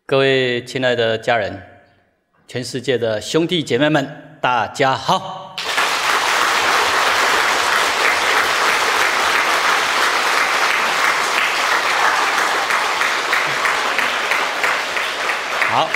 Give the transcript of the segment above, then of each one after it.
各位亲爱的家人，全世界的兄弟姐妹们，大家好！好，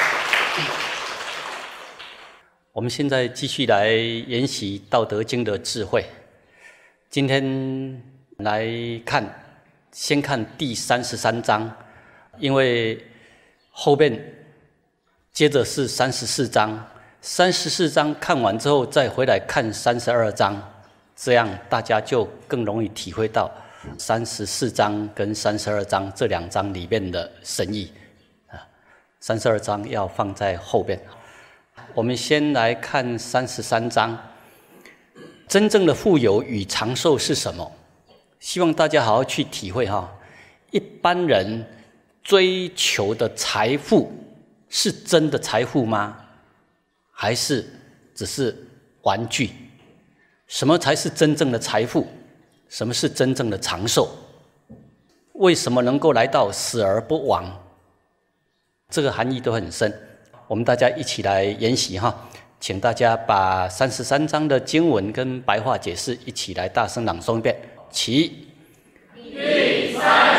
我们现在继续来研习《道德经》的智慧。今天来先看第33章，因为后面接着是34章，34章看完之后再回来看32章，这样大家就更容易体会到34章跟32章这2章里面的深意。32章要放在后边。我们先来看33章，真正的富有与长寿是什么？希望大家好好去体会哈。一般人追求的财富是真的财富吗？还是只是玩具？什么才是真正的财富？什么是真正的长寿？为什么能够来到死而不亡？这个含义都很深，我们大家一起来研习哈。请大家把33章的经文跟白话解释一起来大声朗诵一遍。起。 第33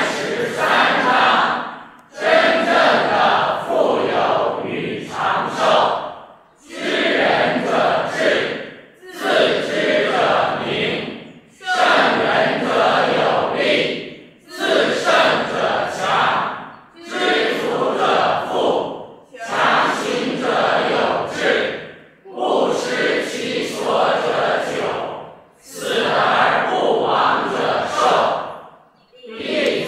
章，真正的富有与长寿。知人者智，自知者明，胜人者有力，自胜者强，知足者富，强行者有志，不失其所者久，死而不亡者寿。第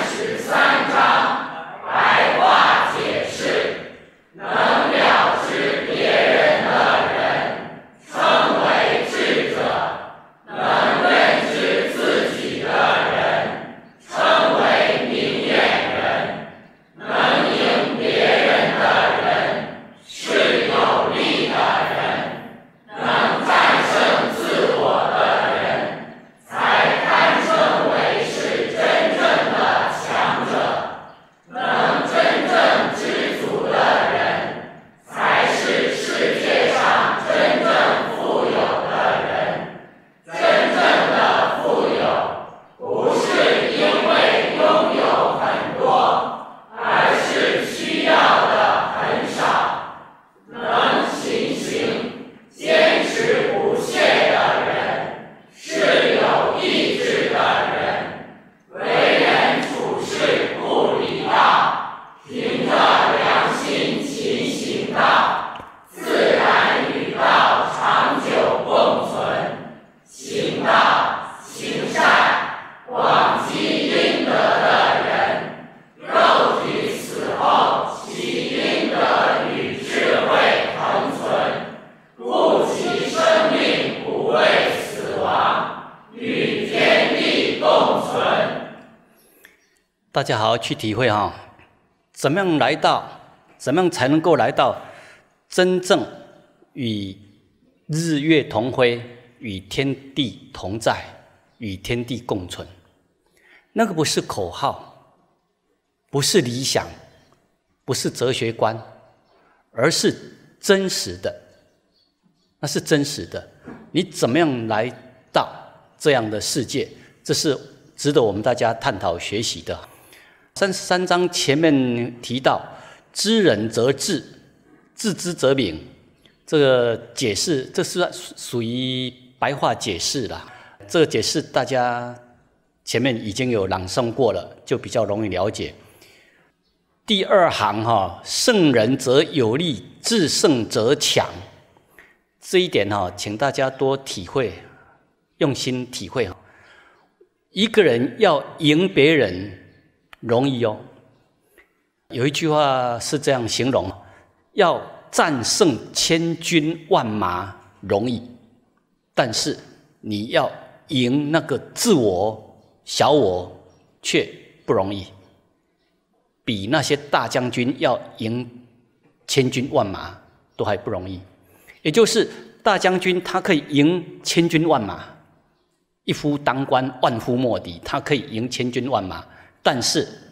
33章，白话解释：能了知别人的人，称为智者；能认知自己的人，称为明眼人；能赢别人的人，是有力的人；能战胜自我的人，才堪称为是真正的强者；能真正知足的人，才是世界上真正富有的人。真正的富有，不是因为拥有很多，而是需要的很少。能行，坚持不懈的人，是有意志的人。为人处事不离道，凭着良心勤行道，自然与道长久共存。行道、行善、广积阴德的人，肉体死后其阴德与智慧同存，故其生命不会死亡，与天地共存。 大家好好去体会哈，怎么样才能够来到真正与日月同辉，与天地同在，与天地共存？那个不是口号，不是理想，不是哲学观，而是真实的。那是真实的。你怎么样来到这样的世界？这是值得我们大家探讨学习的。33章前面提到，知人则智，自知则明。这个解释，这是属于白话解释啦。这个解释大家前面已经有朗诵过了，就比较容易了解。第2行胜人则有力，自胜则强。这一点请大家多体会，用心体会。一个人要赢别人容易哦。有一句话是这样形容：要战胜千军万马容易，但是你要赢那个自我、小我却不容易。比那些大将军要赢千军万马都还不容易。也就是大将军他可以赢千军万马，一夫当关万夫莫敌，他可以赢千军万马，但是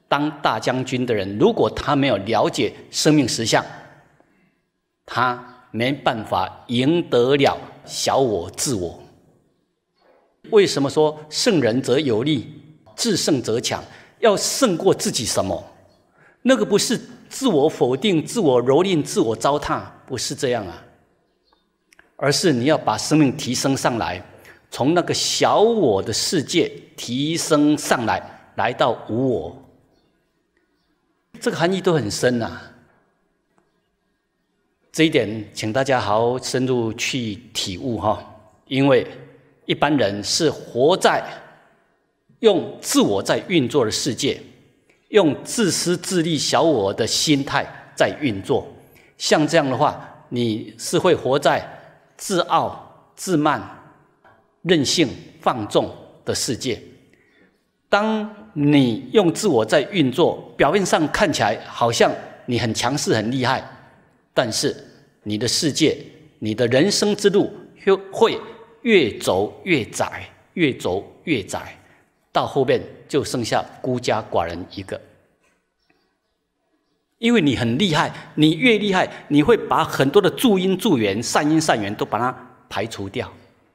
当大将军的人，如果他没有了解生命实相，他没办法赢得了小我自我。为什么说胜人则有力，自胜则强？要胜过自己什么？那个不是自我否定、自我蹂躏、自我糟蹋，不是这样啊，而是你要把生命提升上来，从那个小我的世界提升上来，来到无我。这个含义都很深啊，这一点请大家好好深入去体悟哈。因为一般人是活在用自我在运作的世界，用自私自利小我的心态在运作。像这样的话，你是会活在自傲、自慢、任性、放纵的世界。当你用自我在运作，表面上看起来好像你很强势、很厉害，但是你的世界、你的人生之路会越走越窄，越走越窄，到后面就剩下孤家寡人一个。因为你很厉害，你越厉害，你会把很多的助因助缘、善因善缘都把它排除掉，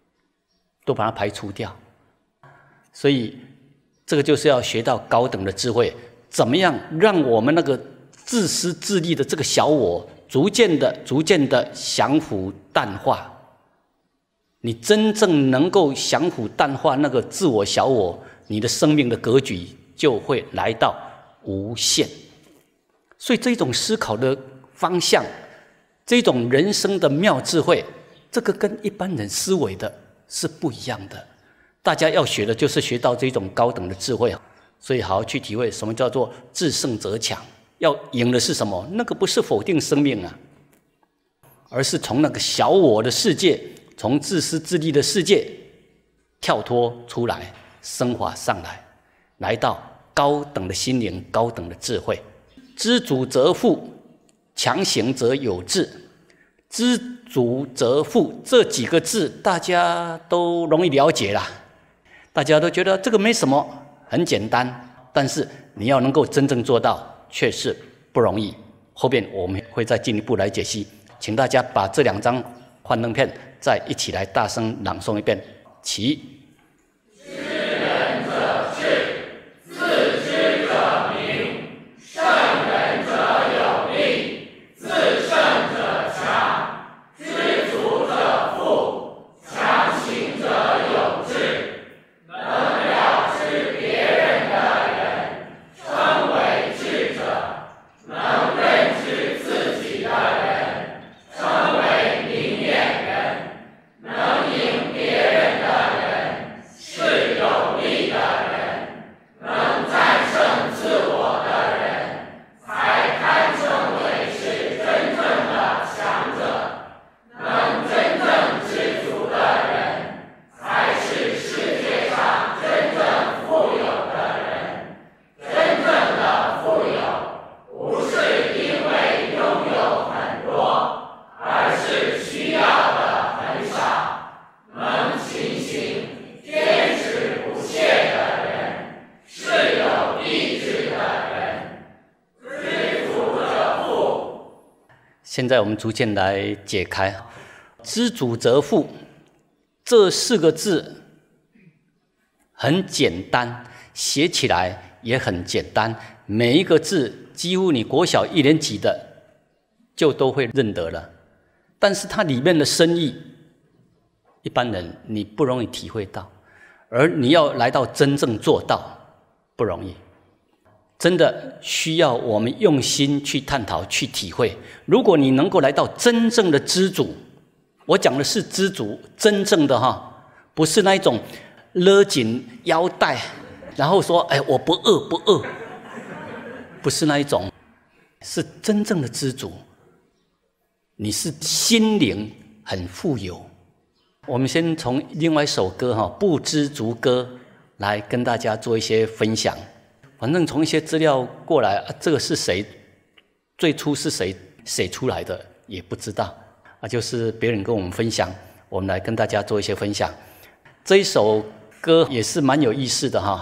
所以这个就是要学到高等的智慧，怎么样让我们那个自私自利的这个小我逐渐的降伏淡化。你真正能够降伏淡化那个自我小我，你的生命的格局就会来到无限。所以这种思考的方向，这种人生的妙智慧，这个跟一般人思维的是不一样的。大家要学的就是学到这种高等的智慧，所以好好去体会什么叫做自胜则强。要赢的是什么？那个不是否定生命啊，而是从那个小我的世界，从自私自利的世界跳脱出来，升华上来，来到高等的心灵、高等的智慧。知足则富，强行则有志。知足则富这几个字大家都容易了解啦，大家都觉得这个没什么，很简单，但是你要能够真正做到却是不容易。后面我们会再进一步来解析，请大家把这2张幻灯片再一起来大声朗诵一遍。起。 知人者智，自知者明，胜人者有力，自胜者强，知足者富，强行者有志。能了知别人的人，称为智者；能认知自己的人，称为明眼人；能赢别人的人，是有力的人；能战胜自我的人，才堪称为是真正的强者；能真正知足的人，才是世界上真正富有的人。真正的富有，不是因为拥有很多，而是需要的很少。能勤行、坚持不懈的人，是有励志的人。知足者富。 现在我们逐渐来解开知足则富这4个字，很简单，写起来也很简单，每一个字几乎你国小1年级的就都会认得了，但是它里面的深意，一般人你不容易体会到，而你要来到真正做到不容易，真的需要我们用心去探讨、去体会。如果你能够来到真正的知足，我讲的是知足，真正的哈，不是那一种勒紧腰带，然后说哎我不饿不饿，不是那一种，是真正的知足，你是心灵很富有。我们先从另外一首歌《不知足歌》来跟大家做一些分享。反正从一些资料过来，这个是谁，最初是谁写出来的也不知道，就是别人跟我们分享，我们来跟大家做一些分享。这一首歌也是蛮有意思的哈，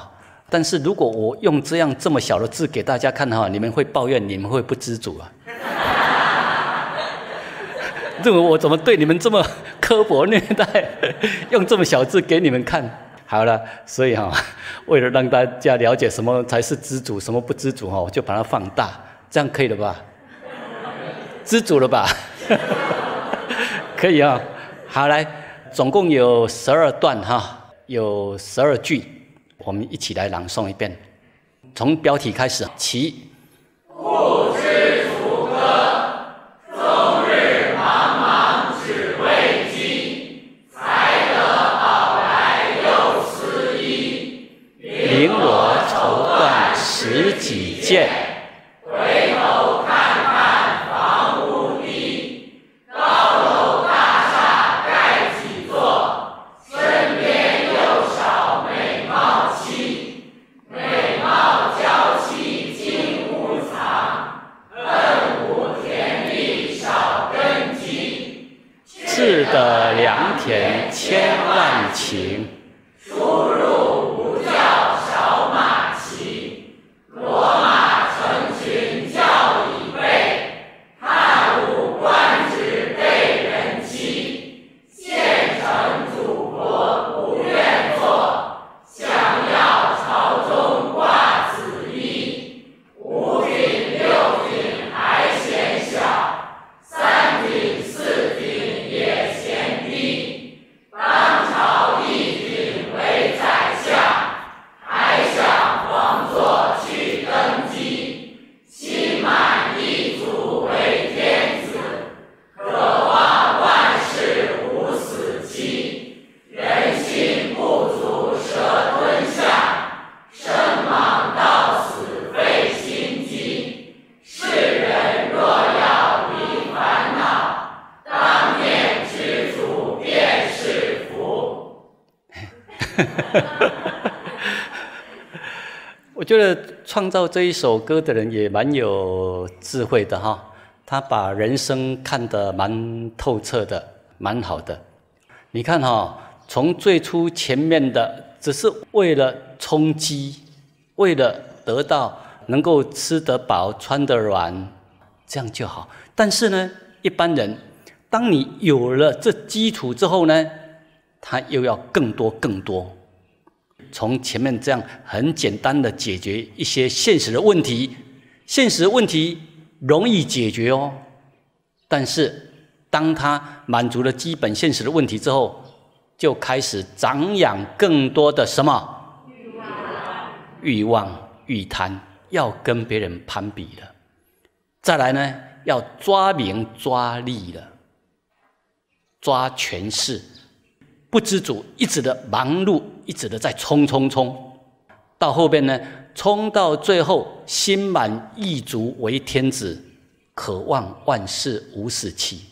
但是如果我用这么小的字给大家看哈，你们会抱怨，你们会不知足啊。认为我怎么对你们这么刻薄虐待，用这么小字给你们看。好了，所以为了让大家了解什么才是知足，什么不知足我就把它放大，这样可以了吧？知足了吧？可以啊。好，来，总共有12段有12句，我们一起来朗诵一遍。从标题开始，起。 不知足歌，终日茫茫只为饥，才得饱来又思衣。 绫罗绸缎十几件， 回头看看房屋地，高楼大厦盖几座，身边又少美貌妻，美貌娇妻金屋藏，恨无田地少根基， 志得良田千万顷， 出入不教少马骑，骡马成群教已备，汉武官职被人欺，献臣祖国不愿做，想要朝中挂紫衣，五品六品还嫌小，三品四品也嫌低，当朝一品为宰相，还想皇座去登基，心满意足为天子，渴望万事无死期，人心不足蛇吞象，生忙到死费心机，世人若要离烦恼，当面知足便是福。 我觉得创造这一首歌的人也蛮有智慧的他把人生看得蛮透彻的，蛮好的。你看从最初前面的只是为了充饥，为了得到能够吃得饱穿得软，这样就好。但是呢，一般人当你有了这基础之后呢，他又要更多更多。从前面这样很简单的解决一些现实的问题，现实的问题容易解决但是当他满足了基本现实的问题之后，就开始长养更多的什么欲望欲贪，要跟别人攀比了。再来呢，要抓名抓利了，抓权势，不知足，一直的忙碌，一直的在冲，到后边呢，冲到最后，心满意足为天子，渴望万事无死期。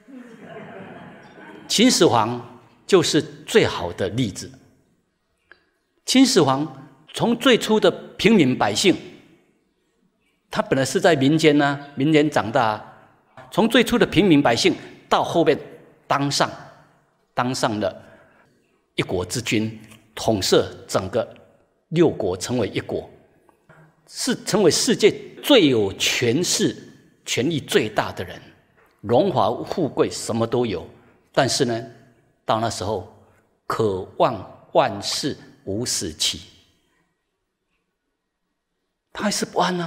秦始皇就是最好的例子。秦始皇从最初的平民百姓，他本来是在民间民间长大从最初的平民百姓到后面当上了一国之君，统摄整个6国，成为一国，是成为世界最有权势、权力最大的人，荣华富贵什么都有。但是呢，到那时候渴望万事无死期，他还是不安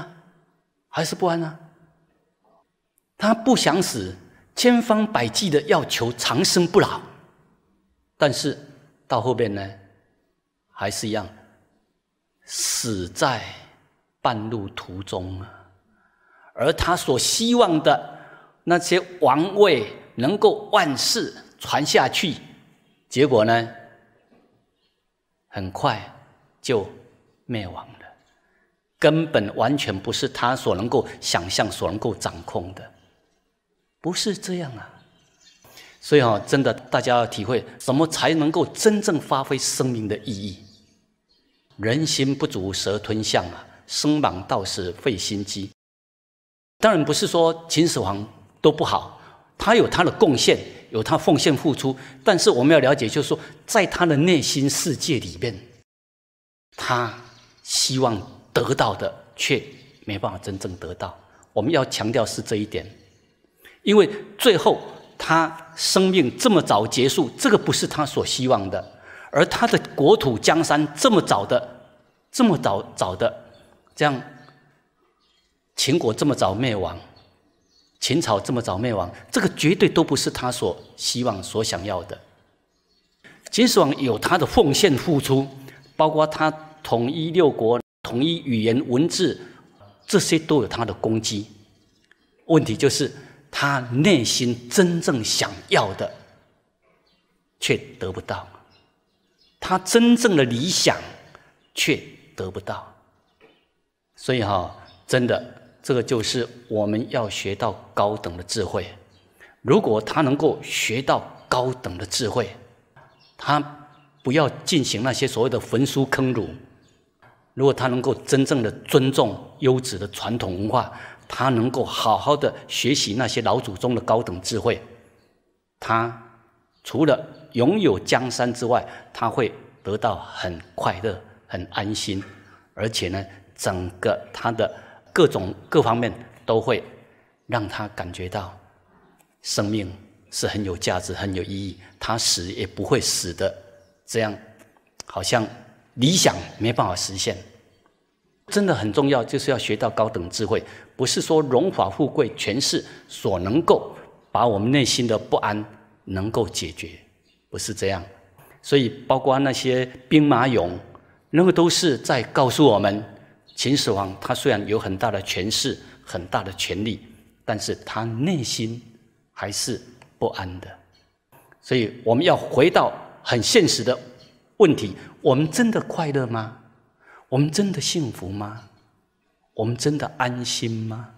他不想死，千方百计的要求长生不老，但是到后面呢，还是一样死在半路途中而他所希望的那些王位能够万世传下去，结果呢，很快就灭亡了，根本完全不是他所能够想象、所能够掌控的，不是这样所以真的大家要体会，什么才能够真正发挥生命的意义？人心不足蛇吞象生忙到死费心机。当然不是说秦始皇都不好，他有他的贡献，有他奉献付出，但是我们要了解，就是说在他的内心世界里面，他希望得到的，却没办法真正得到。我们要强调是这一点，因为最后他生命这么早结束，这个不是他所希望的，而他的国土江山这么早的这样，秦国这么早灭亡，秦朝这么早灭亡，这个绝对都不是他所希望所想要的。秦始皇有他的奉献付出，包括他统一六国、统一语言文字，这些都有他的功绩。问题就是他内心真正想要的却得不到，他真正的理想却得不到。所以真的这个就是我们要学到高等的智慧。如果他能够学到高等的智慧，他不要进行那些所谓的焚书坑儒，如果他能够真正的尊重优质的传统文化，他能够好好的学习那些老祖宗的高等智慧，他除了拥有江山之外，他会得到很快乐、很安心，而且呢，整个他的各方面都会让他感觉到生命是很有价值、很有意义，他死也不会死的这样好像理想没办法实现。真的很重要，就是要学到高等智慧，不是说荣华富贵权势所能够把我们内心的不安能够解决，不是这样。所以包括那些兵马俑，那个都是在告诉我们，秦始皇他虽然有很大的权势、很大的权力，但是他内心还是不安的。所以我们要回到很现实的问题，我们真的快乐吗？我们真的幸福吗？我们真的安心吗？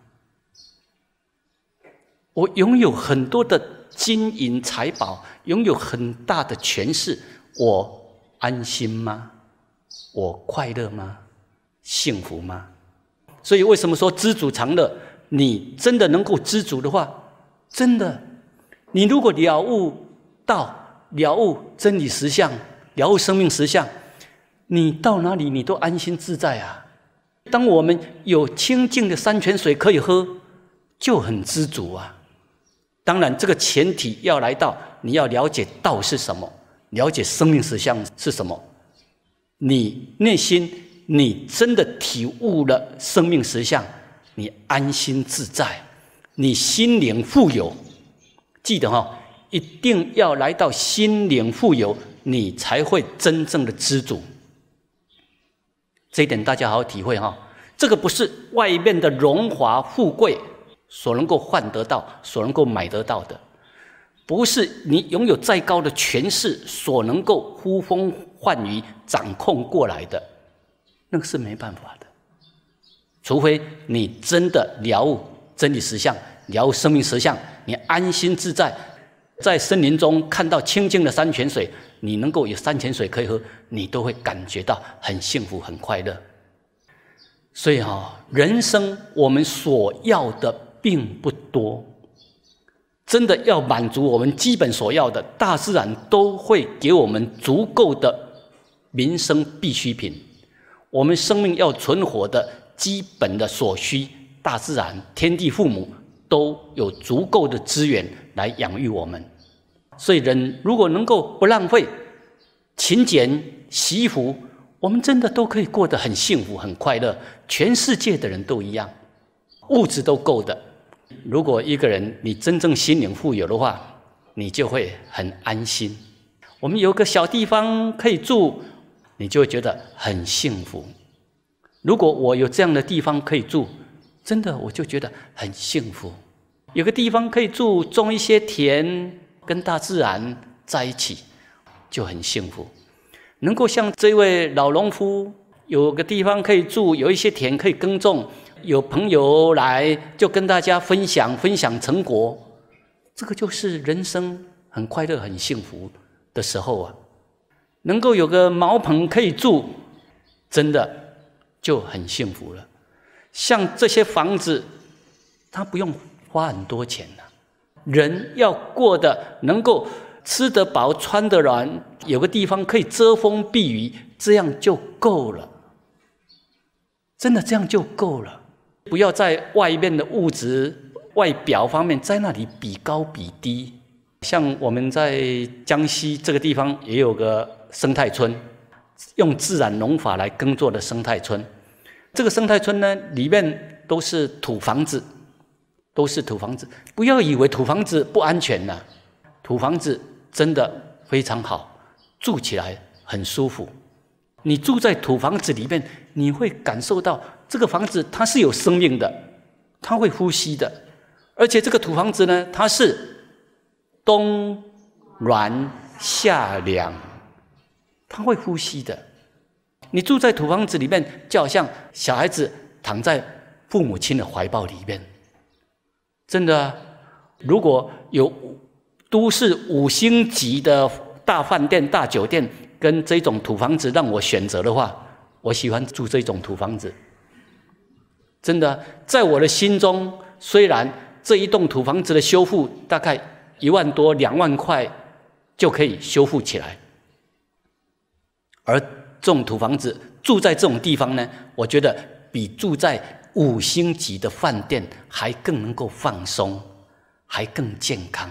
我拥有很多的金银财宝，拥有很大的权势，我安心吗？我快乐吗？幸福吗？所以为什么说知足常乐？你真的能够知足的话，真的，你如果了悟真理实相，了悟生命实相，你到哪里你都安心自在啊。当我们有清净的山泉水可以喝，就很知足啊。当然这个前提要来到你要了解道是什么，了解生命实相是什么，你内心你真的体悟了生命实相，你安心自在，你心灵富有。记得一定要来到心灵富有，你才会真正的知足。这一点大家好好体会这个不是外面的荣华富贵所能够换得到、所能够买得到的，不是你拥有再高的权势所能够呼风唤雨、掌控过来的，那个是没办法的。除非你真的了悟真理实相，了悟生命实相，你安心自在，在森林中看到清净的山泉水，你能够有山泉水可以喝，你都会感觉到很幸福、很快乐。所以人生我们所要的并不多，真的要满足我们基本所要的，大自然都会给我们足够的民生必需品。我们生命要存活的基本的所需，大自然、天地父母都有足够的资源来养育我们。所以人如果能够不浪费、勤俭惜福，我们真的都可以过得很幸福、很快乐。全世界的人都一样，物质都够的。如果一个人你真正心灵富有的话，你就会很安心。我们有个小地方可以住，你就会觉得很幸福。如果我有这样的地方可以住，真的我就觉得很幸福。有个地方可以住，种一些田，跟大自然在一起，就很幸福。能够像这位老农夫，有个地方可以住，有一些田可以耕种，有朋友来就跟大家分享成果，这个就是人生很快乐、很幸福的时候啊。能够有个茅棚可以住，真的就很幸福了。像这些房子，它不用花很多钱啊，人要过得能够吃得饱、穿得暖，有个地方可以遮风避雨，这样就够了。 真的这样就够了，不要在外面的物质外表方面在那里比高比低。像我们在江西这个地方也有个生态村，用自然农法来耕作的生态村。这个生态村呢，里面都是土房子，都是土房子。不要以为土房子不安全啊，土房子真的非常好，住起来很舒服。你住在土房子里面，你会感受到这个房子它是有生命的，它会呼吸的。而且这个土房子呢，它是冬暖夏凉，它会呼吸的。你住在土房子里面，就好像小孩子躺在父母亲的怀抱里面。真的啊，如果有都市5星级的大饭店、大酒店跟这种土房子让我选择的话，我喜欢住这种土房子。真的啊，在我的心中，虽然这一栋土房子的修复大概1万多、2万块就可以修复起来，而这种土房子住在这种地方呢，我觉得比住在5星级的饭店还更能够放松，还更健康。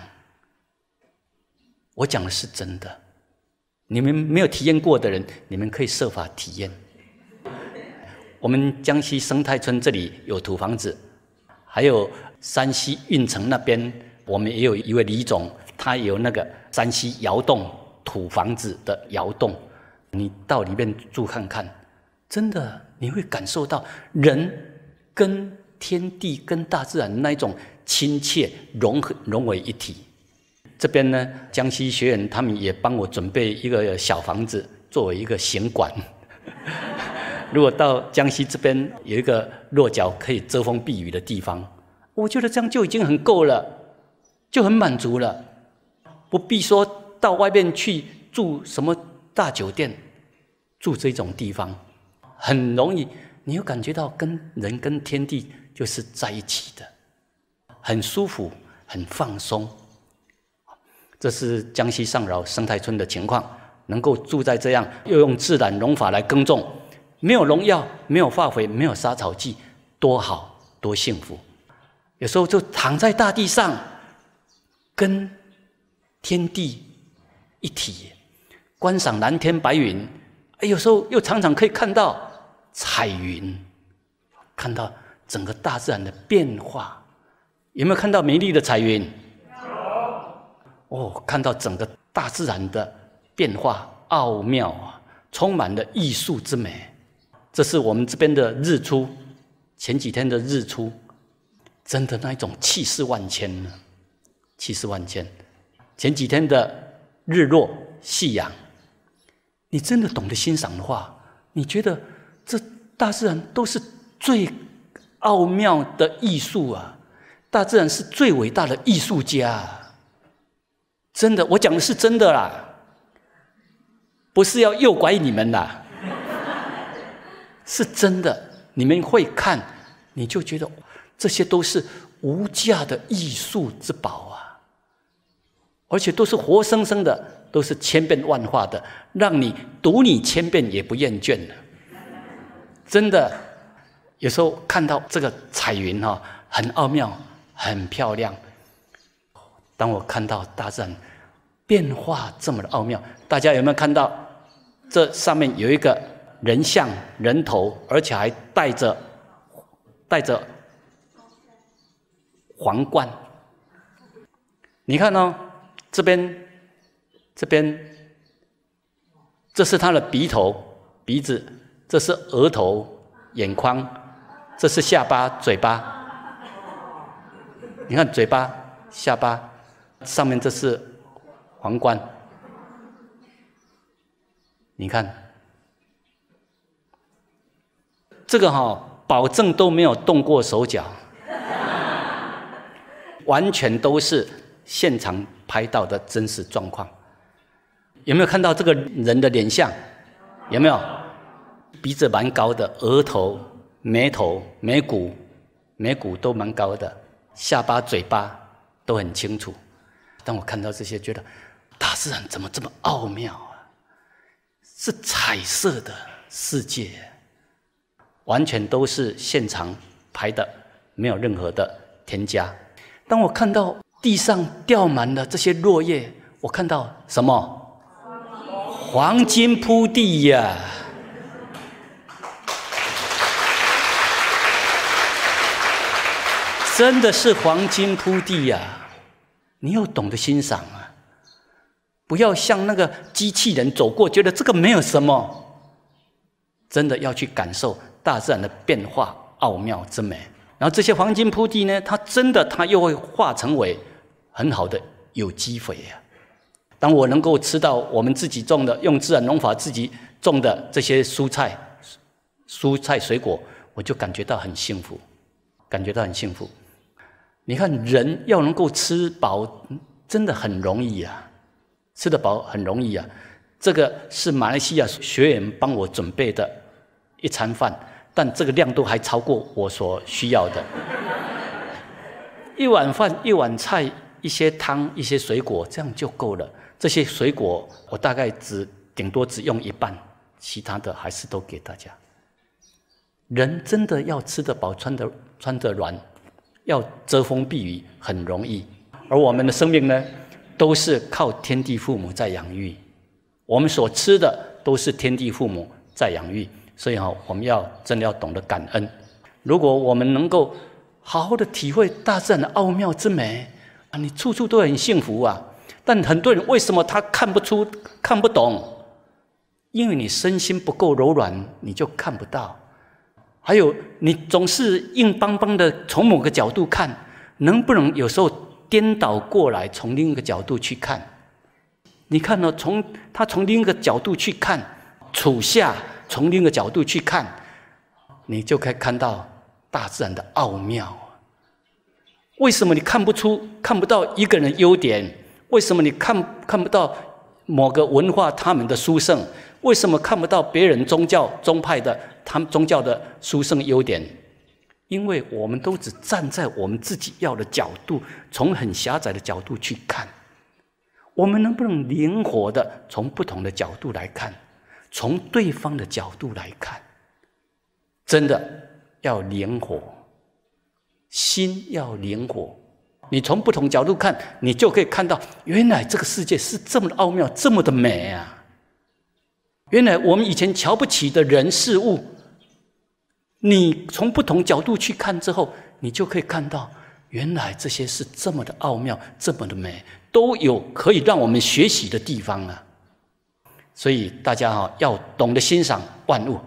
我讲的是真的，你们没有体验过的人，你们可以设法体验。我们江西生态村这里有土房子，还有山西运城那边，我们也有一位李总，他有那个山西窑洞土房子的窑洞，你到里面住看看，真的你会感受到人跟天地跟大自然那一种亲切融为一体。这边呢，江西学院他们也帮我准备一个小房子作为一个行馆。如果到江西这边有一个落脚可以遮风避雨的地方，我觉得这样就已经很够了，就很满足了，不必说到外面去住什么大酒店，住这种地方很容易，你会感觉到跟人跟天地就是在一起的，很舒服，很放松。这是江西上饶生态村的情况，能够住在这样，又用自然农法来耕种，没有农药，没有化肥，没有杀草剂，多好，多幸福。有时候就躺在大地上，跟天地一体，观赏蓝天白云，有时候又常常可以看到彩云，看到整个大自然的变化。有没有看到美丽的彩云？哦，看到整个大自然的变化奥妙啊，充满了艺术之美。这是我们这边的日出，前几天的日出，真的那一种气势万千呢，气势万千。前几天的日落夕阳，你真的懂得欣赏的话，你觉得这大自然都是最奥妙的艺术啊，大自然是最伟大的艺术家啊。真的，我讲的是真的啦，不是要诱拐你们啦，是真的。你们会看，你就觉得这些都是无价的艺术之宝啊，而且都是活生生的，都是千变万化的，让你读你千遍也不厌倦的。真的，有时候看到这个彩云很奥妙，很漂亮。当我看到大自然变化这么的奥妙，大家有没有看到这上面有一个人像人头，而且还戴着皇冠？你看这边这是他的鼻子，这是额头眼眶，这是下巴嘴巴。你看嘴巴下巴上面，这是皇冠。你看这个保证都没有动过手脚，完全都是现场拍到的真实状况。有没有看到这个人的脸像？有没有？鼻子蛮高的，额头、眉头、眉骨都蛮高的，下巴、嘴巴都很清楚。当我看到这些，觉得大自然怎么这么奥妙啊？是彩色的世界， 完全都是现场排的，没有任何的添加。当我看到地上掉满了这些落叶，我看到什么？黄金铺地呀！真的是黄金铺地呀！你要懂得欣赏啊，不要像那个机器人走过，觉得这个没有什么。真的要去感受大自然的变化奥妙之美。然后这些黄金铺地呢，它又会化成为很好的有机肥啊。当我能够吃到我们自己种的，用自然农法自己种的这些蔬菜水果，我就感觉到很幸福，你看，人要能够吃饱，真的很容易啊，吃得饱很容易啊。这个是马来西亚学员帮我准备的一餐饭，但这个量都还超过我所需要的。一碗饭、一碗菜、一些汤、一些水果，这样就够了。这些水果我大概顶多只用一半，其他的还是都给大家。人真的要吃得饱、穿得暖，要遮风避雨很容易。而我们的生命呢，都是靠天地父母在养育。我们所吃的都是天地父母在养育，所以我们真的要懂得感恩。如果我们能够好好的体会大自然的奥妙之美，你处处都很幸福啊。但很多人为什么他看不出、看不懂？因为你身心不够柔软，你就看不到。还有，你总是硬邦邦的从某个角度看，能不能有时候颠倒过来，从另一个角度去看？你看哦，从另一个角度去看，处下从另一个角度去看，你就可以看到大自然的奥妙。为什么你看不到一个人的优点？为什么你看不到某个文化他们的殊胜？为什么看不到别人宗派的他们宗教的殊胜优点？因为我们都只站在我们自己要的角度，从很狭窄的角度去看。我们能不能灵活的从不同的角度来看，从对方的角度来看？真的要灵活，心要灵活。你从不同角度看，你就可以看到，原来这个世界是这么的奥妙，这么的美啊！原来我们以前瞧不起的人事物，你从不同角度去看之后，你就可以看到，原来这些是这么的奥妙，这么的美，都有可以让我们学习的地方啊！所以大家要懂得欣赏万物，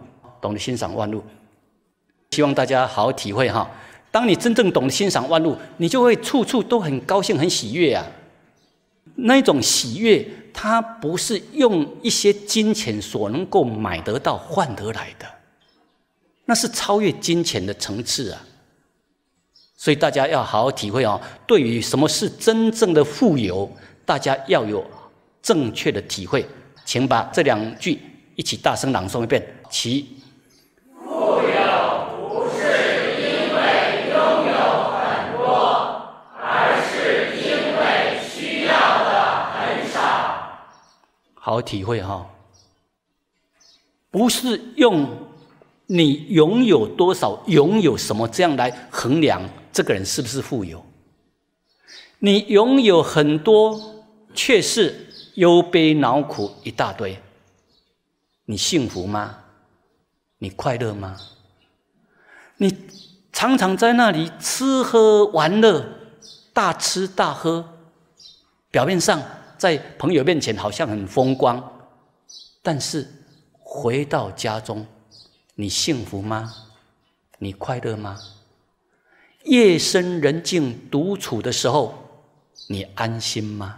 希望大家好好体会哈。当你真正懂得欣赏万物，你就会处处都很高兴、很喜悦啊！那种喜悦，它不是用一些金钱所能够买得到、换得来的，那是超越金钱的层次啊！所以大家要好好体会哦。对于什么是真正的富有，大家要有正确的体会。请把这2句一起大声朗诵一遍：其富有不是因为拥有很多，而是因为需要的很少。 好好体会哈，不是用你拥有多少、拥有什么这样来衡量这个人是不是富有。你拥有很多，却是忧悲恼苦一大堆，你幸福吗？你快乐吗？你常常在那里吃喝玩乐，大吃大喝，表面上在朋友面前好像很风光，但是回到家中，你幸福吗？你快乐吗？夜深人静独处的时候，你安心吗？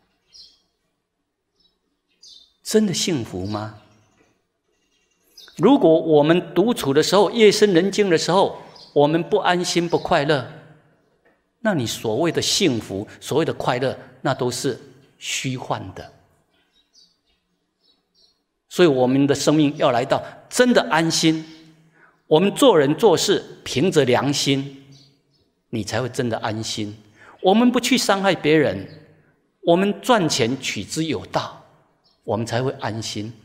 真的幸福吗？如果我们独处的时候，夜深人静的时候，我们不安心不快乐，那你所谓的幸福，所谓的快乐，那都是虚幻的。所以我们的生命要来到真的安心，我们做人做事凭着良心，你才会真的安心。我们不去伤害别人，我们赚钱取之有道，我们才会安心。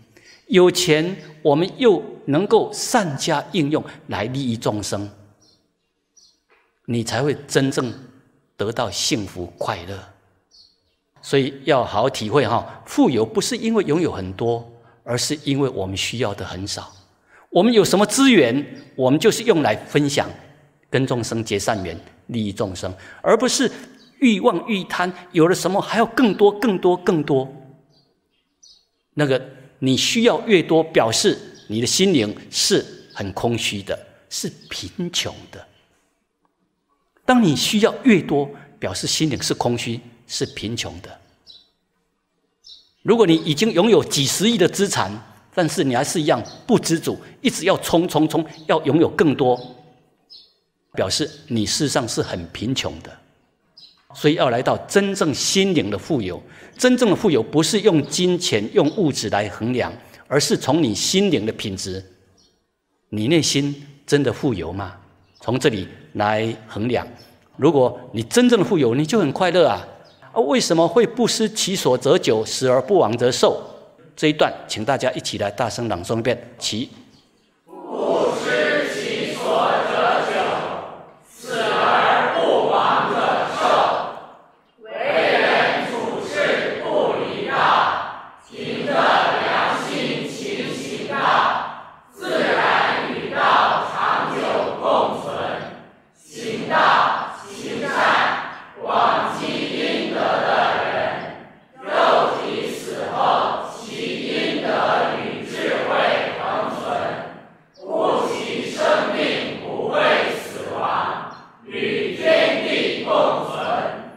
有钱我们又能够善加应用来利益众生，你才会真正得到幸福快乐。所以要好好体会富有不是因为拥有很多，而是因为我们需要的很少。我们有什么资源，我们就是用来分享，跟众生结善缘，利益众生，而不是欲望欲贪，有了什么还要更多更多更多。那个你需要越多，表示你的心灵是很空虚的，是贫穷的。当你需要越多，表示心灵是空虚，是贫穷的。如果你已经拥有几十亿的资产，但是你还是一样不知足，一直要冲，要拥有更多，表示你事实上是很贫穷的。所以要来到真正心灵的富有。真正的富有不是用金钱用物质来衡量，而是从你心灵的品质，你内心真的富有吗？从这里来衡量。如果你真正的富有，你就很快乐啊！为什么会不失其所则久，死而不亡则寿？这一段请大家一起来大声朗诵一遍，起。 不失其所则久，死而不亡则寿。为人处事不离道，凭着良心勤行道，自然与道长久共存。行道行善，广积阴德的人，肉体死后，其阴德与智慧恒存，故其生命不会死亡，与天地共存。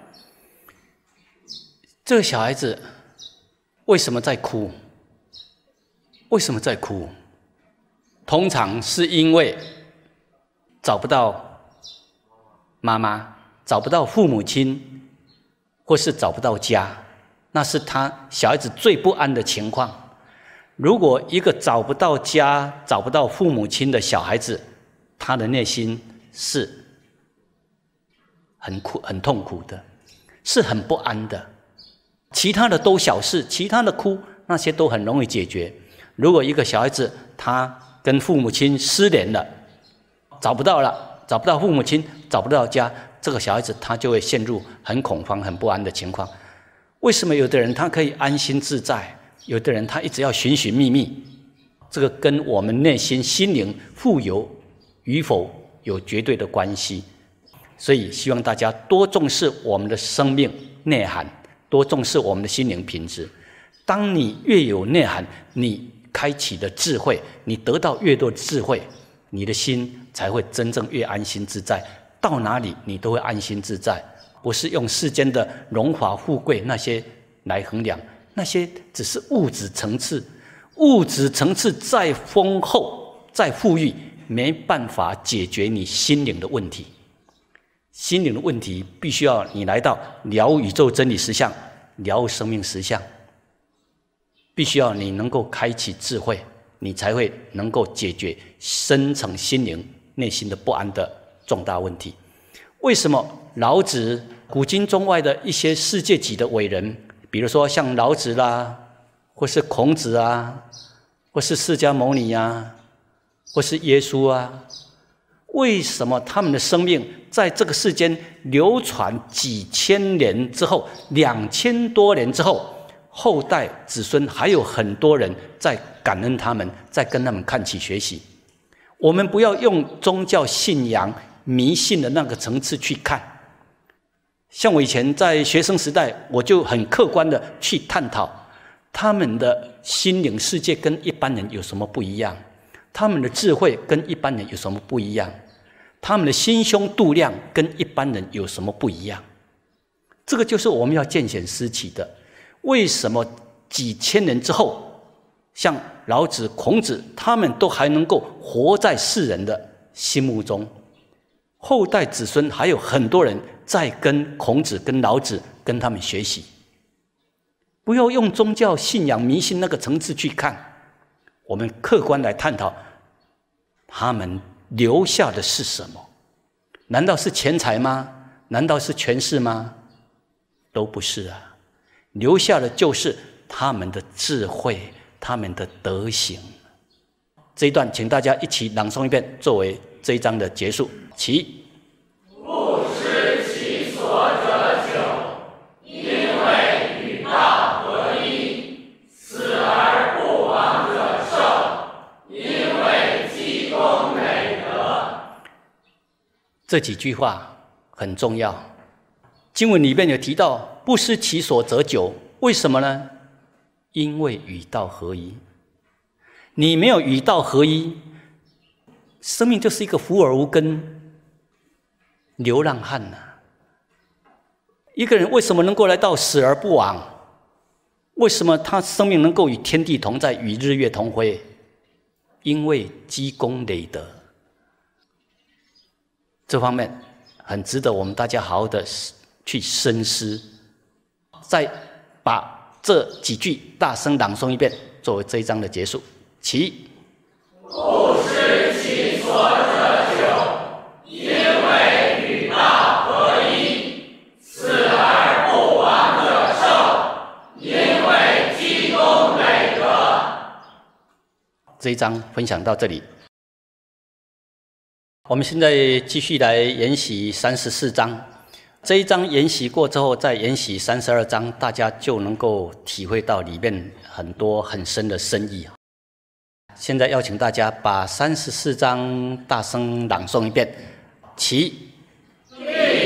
这个小孩子为什么在哭？为什么在哭？通常是因为找不到妈妈，找不到父母亲，或是找不到家，那是他小孩子最不安的情况。如果一个找不到家、找不到父母亲的小孩子，他的内心是很痛苦的，是很不安的。其他的都小事，其他的哭那些都很容易解决。如果一个小孩子他跟父母亲失联了，找不到父母亲，找不到家，这个小孩子他就会陷入很恐慌、很不安的情况。为什么有的人他可以安心自在，有的人他一直要寻寻觅觅？这个跟我们内心心灵富有与否有绝对的关系。所以希望大家多重视我们的生命内涵，多重视我们的心灵品质。当你越有内涵，你开启的智慧，你得到越多的智慧，你的心才会真正越安心自在。到哪里你都会安心自在，不是用世间的荣华富贵那些来衡量，那些只是物质层次。物质层次再丰厚再富裕，没办法解决你心灵的问题。心灵的问题必须要你来到了宇宙真理实相，了生命实相，必须要你能够开启智慧，你才会能够解决深层心灵内心的不安的重大问题。为什么老子、古今中外的一些世界级的伟人，比如说像老子啦，或是孔子啊，或是释迦牟尼啊，或是耶稣啊，为什么他们的生命在这个世间流传几千年之后，2000多年之后，后代子孙还有很多人在感恩他们，在跟他们看齐学习？我们不要用宗教信仰迷信的那个层次去看。像我以前在学生时代，我就很客观的去探讨他们的心灵世界跟一般人有什么不一样，他们的智慧跟一般人有什么不一样，他们的心胸度量跟一般人有什么不一样。这个就是我们要见显思齐的。为什么几千年之后，像老子、孔子，他们都还能够活在世人的心目中，后代子孙还有很多人在跟孔子、跟老子跟他们学习？不要用宗教信仰迷信那个层次去看，我们客观来探讨他们留下的是什么？难道是钱财吗？难道是权势吗？都不是啊，留下的就是他们的智慧， 他们的德行。这一段，请大家一起朗诵一遍，作为这一章的结束。起。 不失其所者久，因为与道合一；死而不亡者寿，因为积功累德。 这几句话很重要。经文里面有提到，不失其所者久，为什么呢？因为与道合一。你没有与道合一，生命就是一个浮而无根、流浪汉啊。一个人为什么能够来到死而不亡？为什么他生命能够与天地同在，与日月同辉？因为积功累德。这方面很值得我们大家好好的去深思。再把这几句大声朗诵一遍，作为这一章的结束。起。 不失其所者久，因为与道合一；死而不亡者寿，因为积功累德。 这一章分享到这里，我们现在继续来研习34章。这一章研习过之后，再研习32章，大家就能够体会到里面很多很深的深意。现在邀请大家把34章大声朗诵一遍。起。 第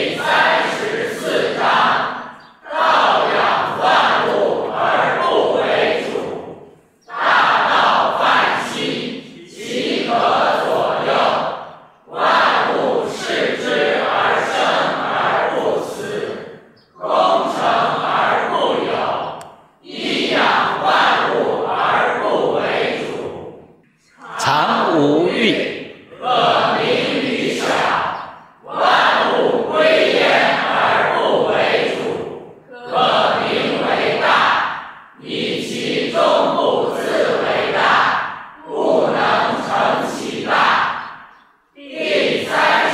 34章，道养万物而不为主，大道泛兮，其可左右，万物视之而生而不死，功成而不有，以养万物而不为主。 常无欲， 恶名于小，万物归焉而不为主，可名为大。以其众不自为大，不能成其大。第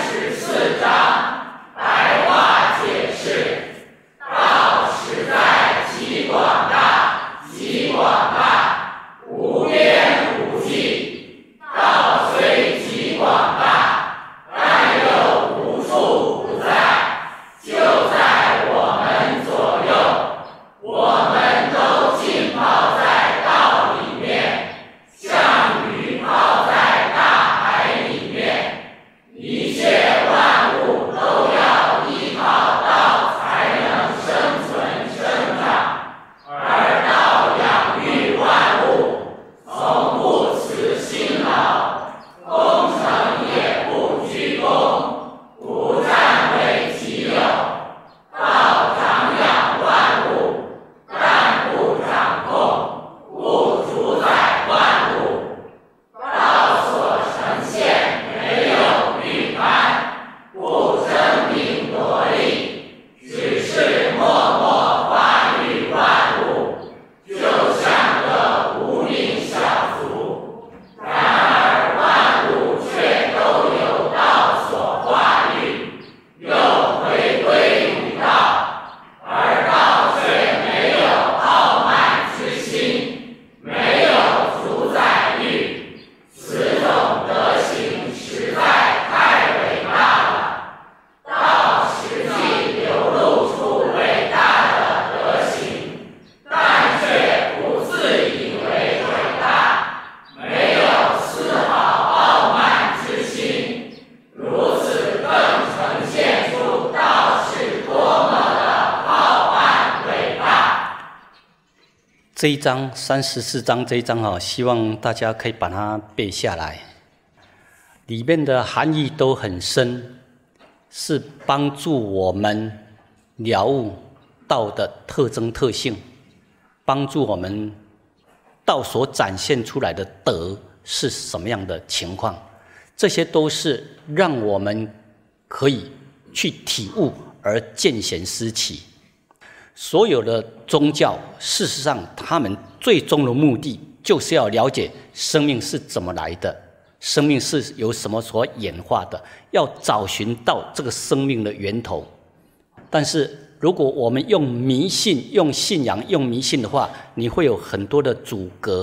34章，白话解释：道实在极广大，极广大，无边无际。道虽极广大，但又无处不在，就在我们左右。我们都浸泡在道里面，像鱼泡在大海里面。一切万物都要依靠道才能生存生长，而道养育万物，从不辞辛劳，功成也不居功，不占为己有。道长养万物，但不掌控，不主宰万物。道所呈现没有预判，不争名夺利，只是默默发育万物，就像个无名小卒。然而万物却都有道所化育，又回归于道，而道却没有傲慢之心，没有主宰欲。此种德行实在太伟大了。道实际流露出伟大的德行，但却不自以为伟大，没有丝毫傲慢之心。如此更呈现出道是多么的浩瀚伟大。 这一章34章这一章希望大家可以把它背下来，里面的含义都很深，是帮助我们了悟道的特征特性，帮助我们道所展现出来的德是什么样的情况，这些都是让我们可以去体悟而见贤思齐。所有的宗教，事实上他们最终的目的就是要了解生命是怎么来的，生命是由什么所演化的，要找寻到这个生命的源头。但是如果我们用迷信、用信仰、用迷信的话，你会有很多的阻隔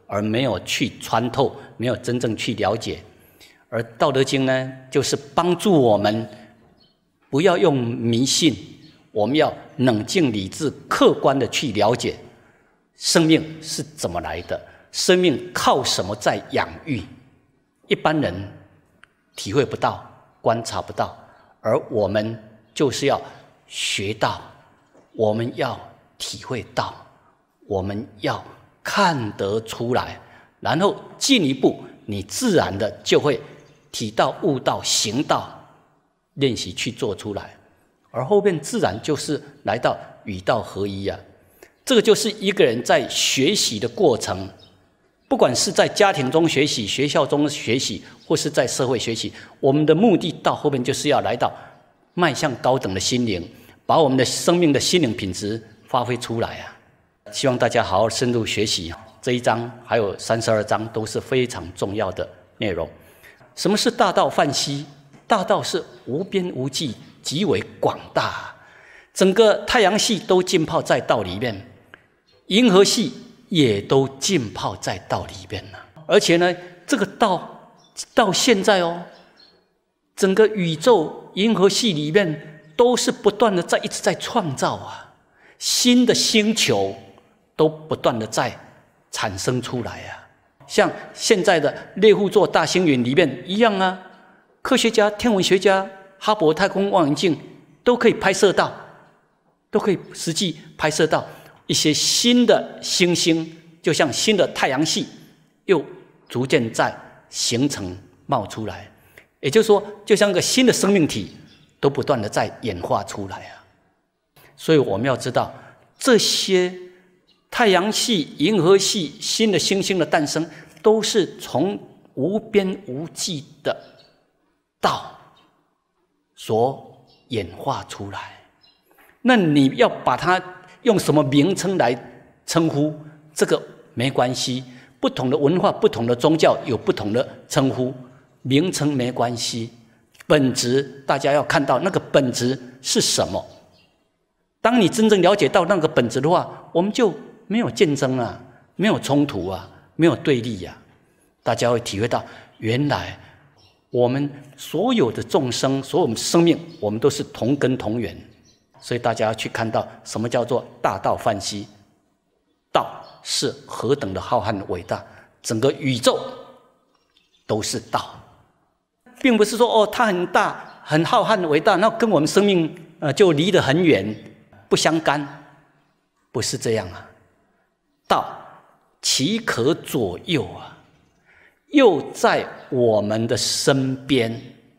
而没有去穿透，没有真正去了解。而《道德经》呢，就是帮助我们不要用迷信，我们要冷静理智、客观的去了解生命是怎么来的，生命靠什么在养育。一般人体会不到，观察不到，而我们就是要学到，我们要体会到，我们要看得出来，然后进一步你自然的就会体到、悟到、行到，练习去做出来，而后面自然就是来到与道合一啊。这个就是一个人在学习的过程，不管是在家庭中学习、学校中学习，或是在社会学习，我们的目的到后面就是要来到迈向高等的心灵，把我们的生命的心灵品质发挥出来啊！希望大家好好深入学习这一章，还有32章都是非常重要的内容。什么是大道泛兮？大道是无边无际，极为广大，整个太阳系都浸泡在道里面，银河系也都浸泡在道里面了。而且呢，这个道到现在整个宇宙银河系里面都是不断的一直在创造啊，新的星球都不断的在产生出来啊。像现在的猎户座大星云里面一样啊，科学家、天文学家、哈勃太空望远镜都可以拍摄到，都可以实际拍摄到一些新的星星，就像新的太阳系又逐渐在形成冒出来。也就是说，就像个新的生命体都不断的在演化出来啊。所以我们要知道，这些太阳系、银河系新的星星的诞生，都是从无边无际的道所演化出来。那你要把它用什么名称来称呼，这个没关系，不同的文化、不同的宗教有不同的称呼，名称没关系，本质大家要看到那个本质是什么。当你真正了解到那个本质的话，我们就没有竞争啊，没有冲突啊，没有对立啊。大家会体会到，原来我们所有的众生，所有的生命，我们都是同根同源。所以大家要去看到什么叫做大道泛兮，道是何等的浩瀚伟大，整个宇宙都是道，并不是说它很大很浩瀚伟大，那跟我们生命就离得很远，不相干，不是这样啊。道岂可左右啊，又在我们的身边，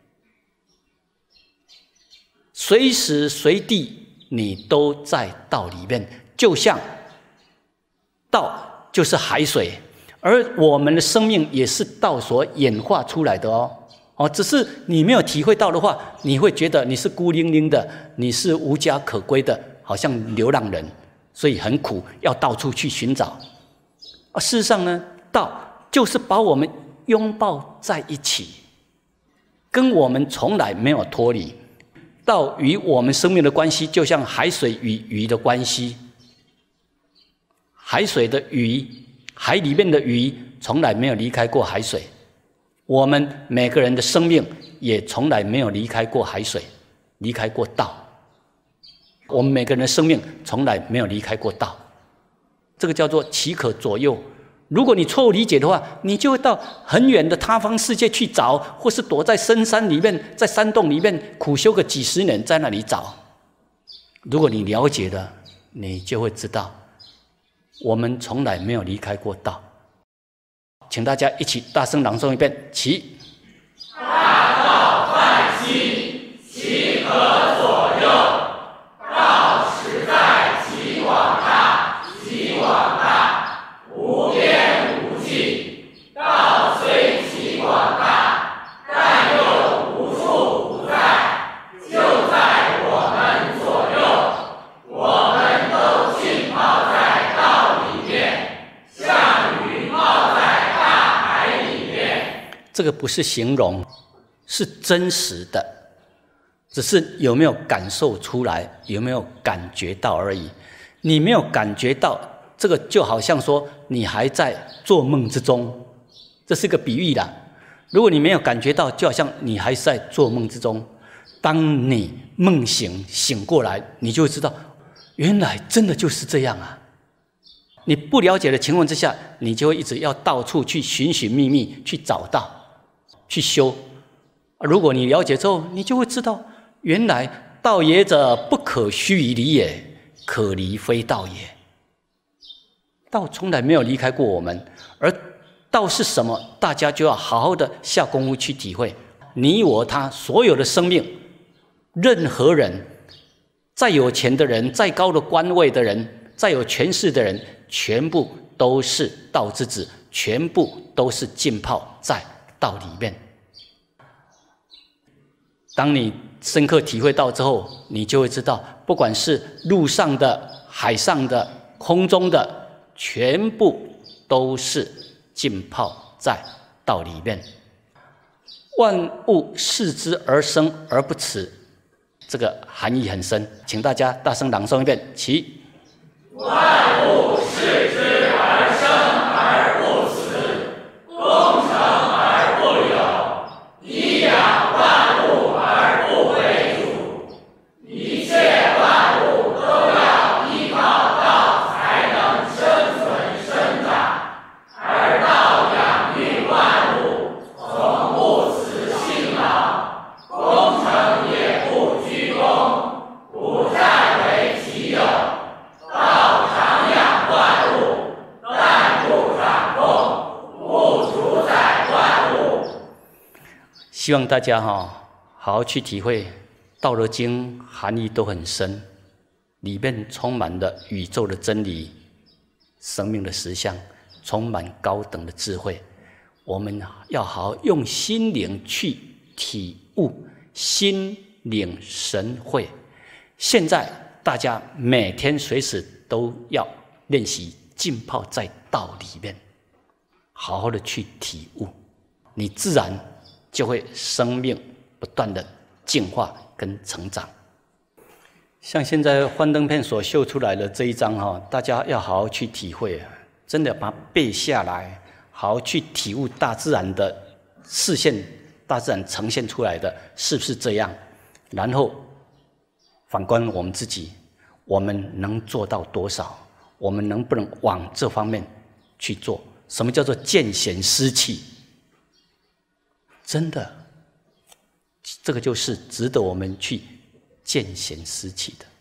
随时随地你都在道里面，就像道就是海水，而我们的生命也是道所演化出来的只是你没有体会到的话，你会觉得你是孤零零的，你是无家可归的，好像流浪人，所以很苦，要到处去寻找。事实上呢，道就是把我们拥抱在一起，跟我们从来没有脱离。道与我们生命的关系，就像海水与鱼的关系。海水的鱼，海里面的鱼从来没有离开过海水，我们每个人的生命也从来没有离开过海水，离开过道。我们每个人的生命从来没有离开过道，这个叫做岂可左右。如果你错误理解的话，你就会到很远的他方世界去找，或是躲在深山里面，在山洞里面苦修个几十年，在那里找。如果你了解了，你就会知道我们从来没有离开过道。请大家一起大声朗诵一遍，起。 大道泛兮，岂可左右，道实在极广大，极广大，无边无际。道虽极广大，但又无处不在，就在我们左右。我们都浸泡在道里面，像鱼泡在大海里面。 这个不是形容，是真实的，只是有没有感受出来，有没有感觉到而已。你没有感觉到， 这个就好像说你还在做梦之中，这是个比喻啦。如果你没有感觉到，就好像你还是在做梦之中。当你梦醒过来，你就会知道，原来真的就是这样啊。你不了解的情况之下，你就会一直要到处去寻寻觅觅，去找到，去修。如果你了解之后，你就会知道，原来道也者，不可虚于离也，可离非道也。道从来没有离开过我们，而道是什么？大家就要好好的下功夫去体会。你我他所有的生命，任何人，再有钱的人，再高的官位的人，再有权势的人，全部都是道之子，全部都是浸泡在道里面。当你深刻体会到之后，你就会知道，不管是路上的、海上的、空中的，全部都是浸泡在道里面。万物视之而生而不辞，这个含义很深，请大家大声朗诵一遍，起。 万物视之而生而不辞，功成而不有，以养万物而不为主。一切万物都要依靠道才能生存生长，而道养育万物，从不辞辛劳，功成也不居功，不占为己有。道常养万物，但不掌控，不主宰万物。 希望大家好好去体会《道德经》，含义都很深，里面充满了宇宙的真理、生命的实相，充满高等的智慧。我们要好好用心灵去体悟，心领神会。现在大家每天随时都要练习浸泡在道里面，好好的去体悟，你自然就会生命不断的进化跟成长。像现在幻灯片所秀出来的这一张大家要好好去体会，真的把它背下来，好好去体悟大自然的视线，大自然呈现出来的是不是这样，然后反观我们自己，我们能做到多少？我们能不能往这方面去做？什么叫做见贤思齐？真的，这个就是值得我们去见贤思齐的。